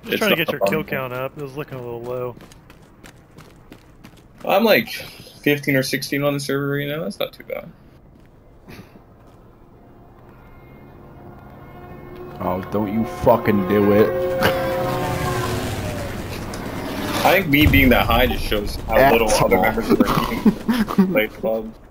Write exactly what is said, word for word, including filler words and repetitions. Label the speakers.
Speaker 1: Just trying to get your kill count up. It was looking a little low.
Speaker 2: I'm like fifteen or sixteen on the server right now. That's not too bad.
Speaker 3: Oh, don't you fucking do it.
Speaker 2: I think me being that high just shows how little other members are keeping play clubs.